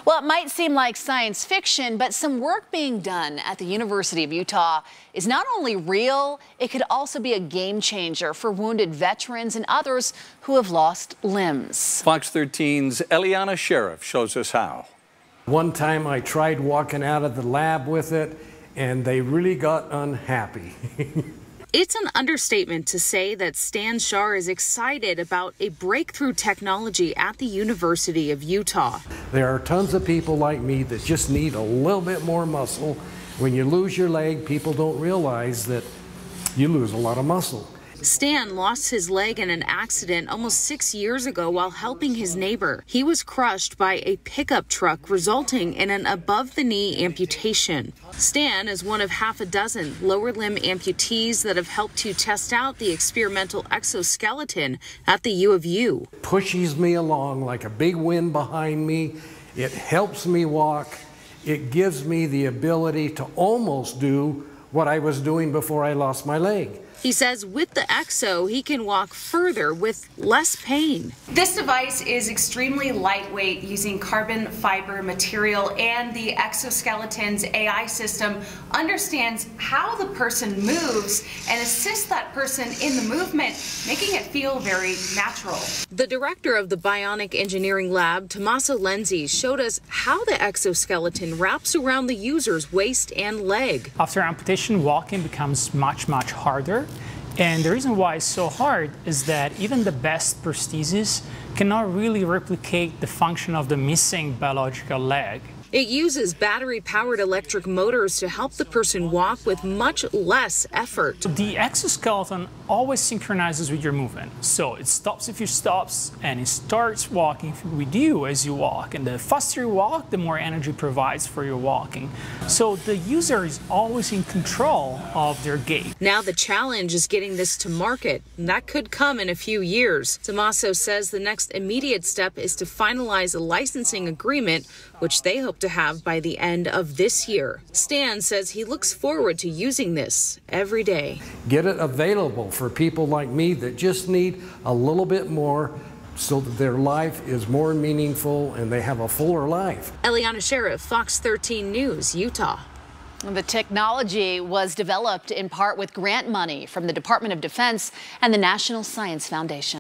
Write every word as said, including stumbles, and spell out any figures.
Well, it might seem like science fiction, but some work being done at the University of Utah is not only real, it could also be a game changer for wounded veterans and others who have lost limbs. Fox thirteen's Eliana Sheriff shows us how. One time I tried walking out of the lab with it, and they really got unhappy. It's an understatement to say that Stan Schaar is excited about a breakthrough technology at the University of Utah. There are tons of people like me that just need a little bit more muscle. When you lose your leg, people don't realize that you lose a lot of muscle. Stan lost his leg in an accident almost six years ago while helping his neighbor. He was crushed by a pickup truck, resulting in an above-the-knee amputation. Stan is one of half a dozen lower limb amputees that have helped to test out the experimental exoskeleton at the U of U. Pushes me along like a big wind behind me. It helps me walk. It gives me the ability to almost do what I was doing before I lost my leg. He says with the Exo, he can walk further with less pain. This device is extremely lightweight, using carbon fiber material, and the exoskeletons A I system understands how the person moves and assists that person in the movement, making it feel very natural. The director of the Bionic engineering lab, Tommaso Lenzi, showed us how the exoskeleton wraps around the user's waist and leg. After amputation, walking becomes much, much harder. And the reason why it's so hard is that even the best prostheses cannot really replicate the function of the missing biological leg. It uses battery-powered electric motors to help the person walk with much less effort. The exoskeleton always synchronizes with your movement. So it stops if you stop, and it starts walking with you as you walk. And the faster you walk, the more energy it provides for your walking. So the user is always in control of their gait. Now the challenge is getting this to market, and that could come in a few years. Tommaso says the next immediate step is to finalize a licensing agreement, which they hope to have by the end of this year. Stan says he looks forward to using this every day. Get it available for people like me that just need a little bit more so that their life is more meaningful and they have a fuller life. Eliana Sheriff, Fox thirteen News, Utah. The technology was developed in part with grant money from the Department of Defense and the National Science Foundation.